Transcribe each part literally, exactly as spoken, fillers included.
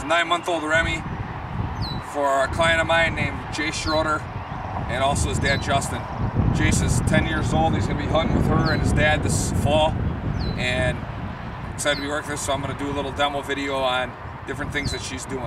a nine-month-old Remi for a client of mine named Jay Schroeder, and also his dad Justin. Jace is ten years old. He's going to be hunting with her and his dad this fall, and excited to be working with this, so I'm going to do a little demo video on different things that she's doing.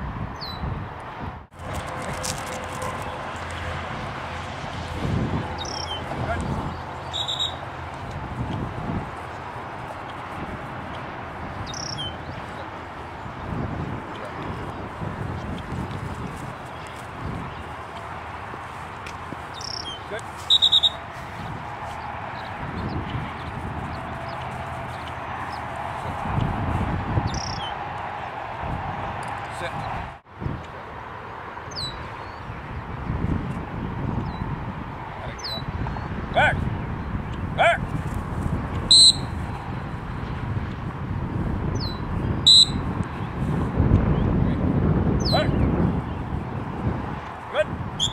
Good. Sit. Back. Back. Back. Good.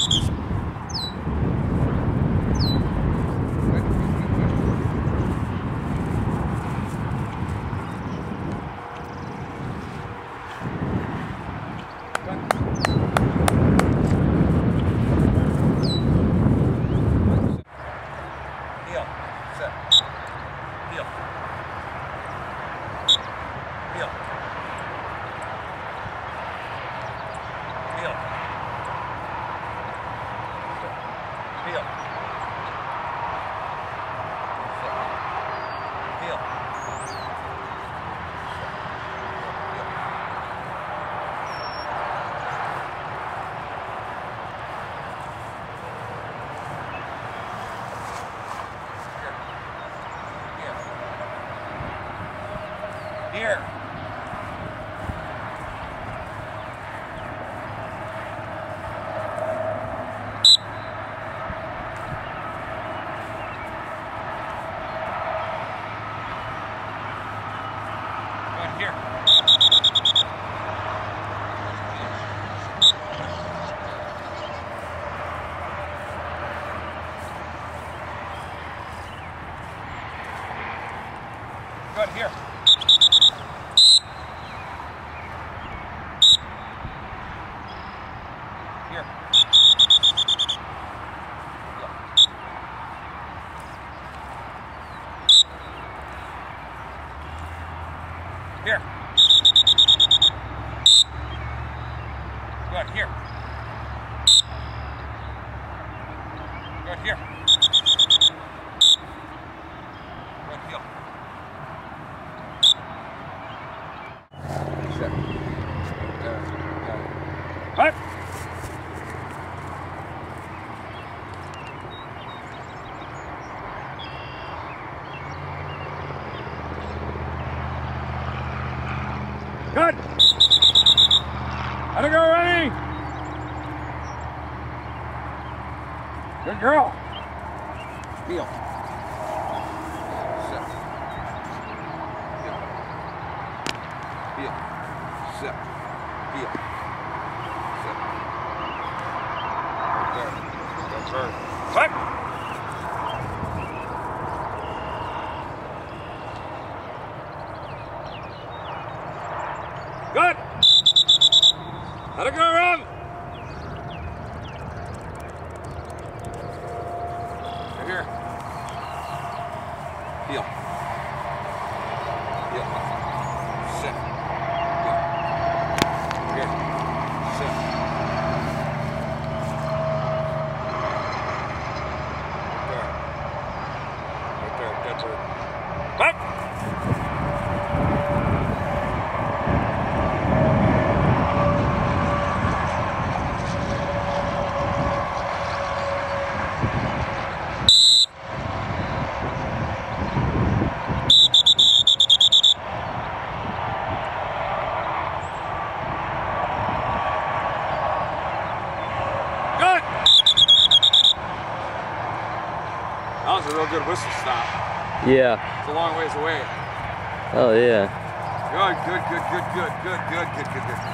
Heel. Sit. Heel. Heel. Heel. Heel. Heel. Here. Good, here. Good, here. Here. Here. Good, here. Good, here. Good, heel. Sit. There. Got it. Right. Good. How'd it go, Remi? Good girl. Heel. Sit. Heel. Heel. Sit. Heel. Sit. Right there. That's her. Sit. Good. How'd it go, Rem? Right here. Heel. Heel. Sit. Heel. Here. Sit. Right there. Right there. Dead bird. Back. That was a real good whistle stop. Yeah. It's a long ways away. Oh yeah. Good, good, good, good, good, good, good, good, good, good.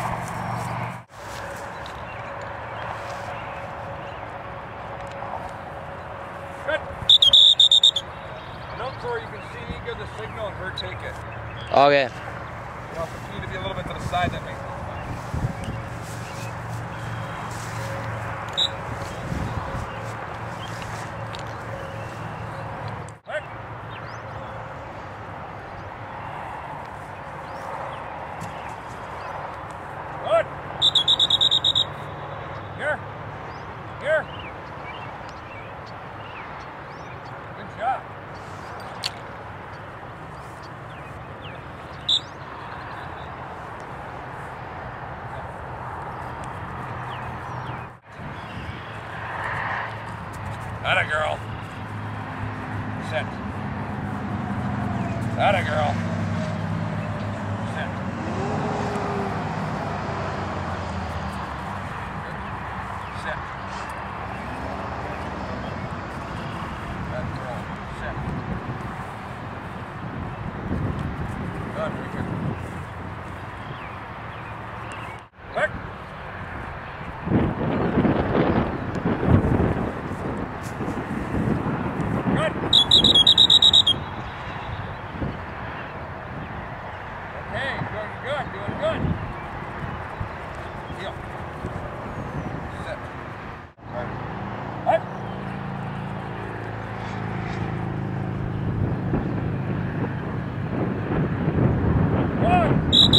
Good. Note where you can see, give the signal and her take it. Okay. You also need to Give you a little bit to the side, that makes it fine. Quick. Good. Here. Here. Good job. Atta girl. Sit. Atta girl. Sit. Sit. Atta girl. Sit. Good, very good. Quick. Good. Okay, doing good, doing good. Heel. Sit. Right. Up. Good.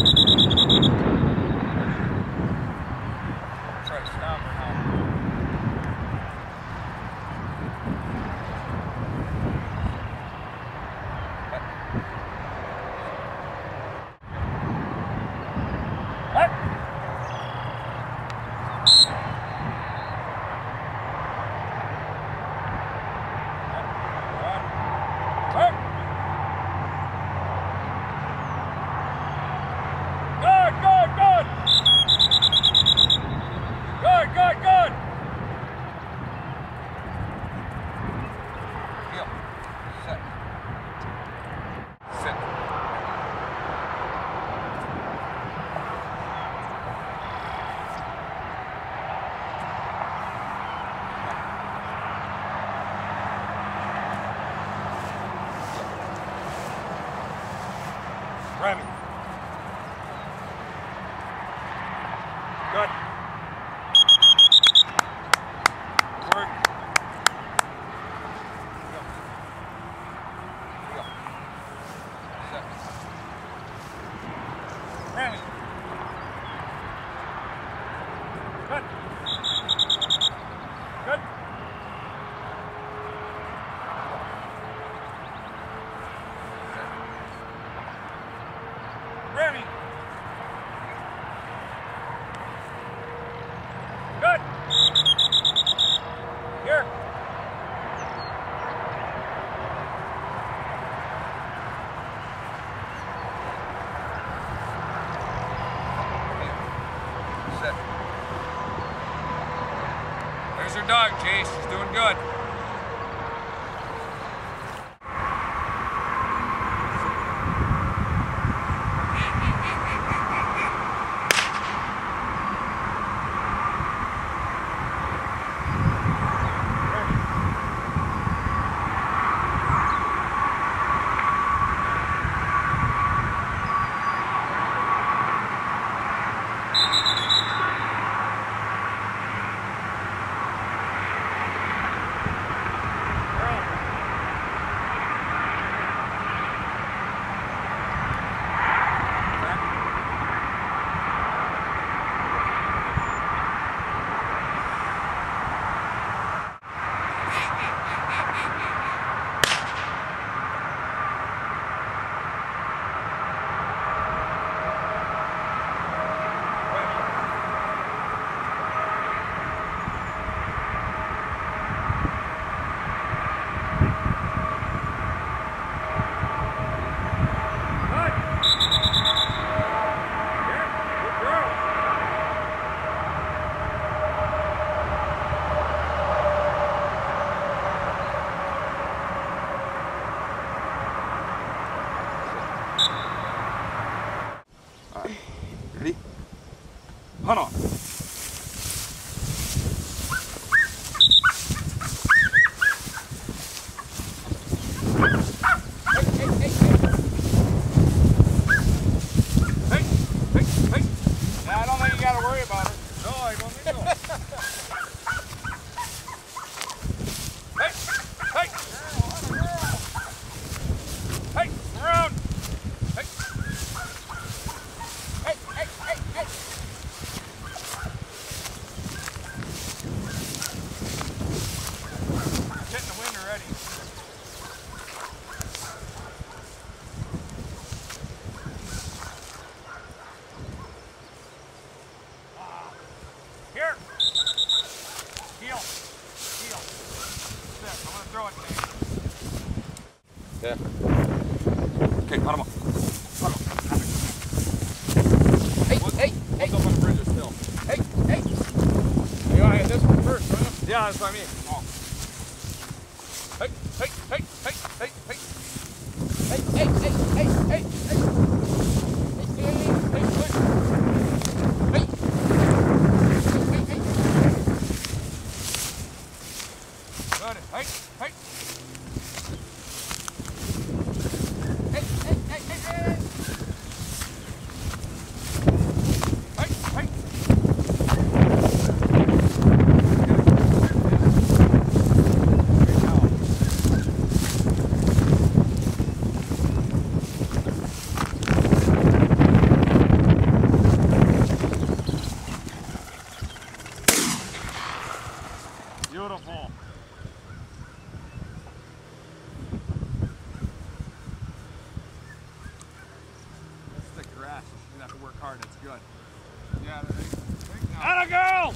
That's right, stop her now. Up. Up. Good, good, good. Good, good, good. Heel. Sit. Sit. Remi. Good. Work. Go. Go. Set. Remi. Good. Good. Remi. Good. Here. Sit. There's your dog, Chase. She's doing good. Ready? Hunt on. Hey, hey, hey, hey. Hey. Yeah. Okay, hunt him up. Hunt him up. Hey, what, hey, what's hey. Up on the bridge still? Hey, hey. You want to hit this one first, don't you? Yeah, that's what I mean. Oh. Hey, hey, hey, hey, hey, hey. Hey, hey, hey, hey, hey, hey. Hey, hey, hey, hey. Hey. Hey, hey, hey. Good. Hey, hey. Hey, hey, hey, hey, hey. Hey, hey. Beautiful. That's the grass. You're gonna have to work hard. That's good. Yeah. Atta girl!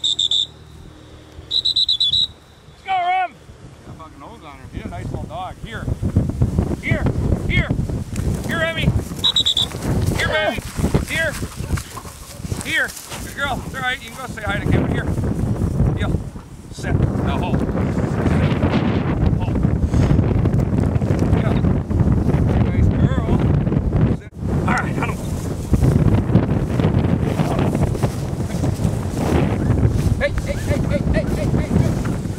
Let's go, Rem! Got a fucking nose on her. She's a nice little dog. Here. Here. Here. Here, Remi. Here, baby. Here. Here. Good girl. It's alright. You can go say hi to Kim. Here. Heel. Sit. Now hold. Hold. Yeah. Nice girl. Sit. Alright, hunt him. Hey, hey, hey, hey, hey, hey, hey, hey.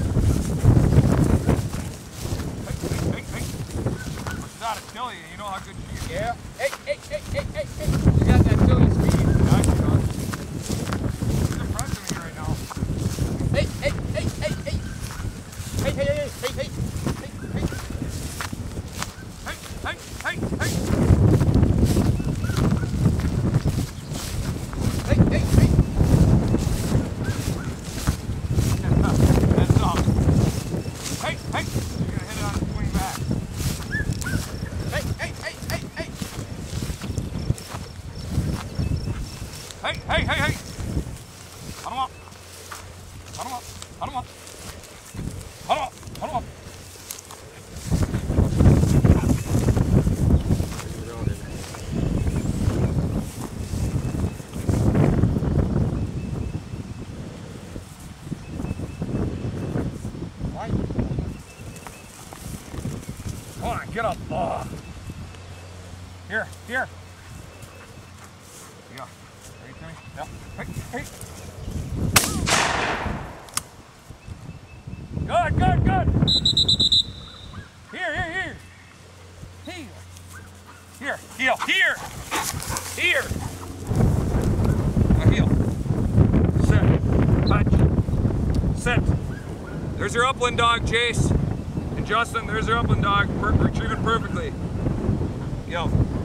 Hey, hey, hey, hey. She's out of Tilly, you know how good she is. Yeah. Hey, hey, hey, hey, hey, hey. You got that Tilly speed. Nice, John. She's impressing me right now. Hey, hey, hey, hey, hey. Hey, hey, hey, hey, hey, hey, hey. Hey, hey, hey, hey. Hey, hey, hey. That's all. Hey, hey. You're gonna hit it on the swing back. Hey, hey, hey, hey, hey. Hey, hey, hey, hey. Hunt him up. Hunt him up. Hunt him up. Hunt him up. Hunt him up. Come on, get up. Oh. Here, here. Here you go. Ready, Timmy? Yep. Hey, hey. Good, good, good. Here, here, here. Heel. Here, heel, here. Here. Now heel. Sit. Touch. Sit. There's your upland dog, Jace. And Justin, there's your upland dog, per retrieving perfectly. Yo.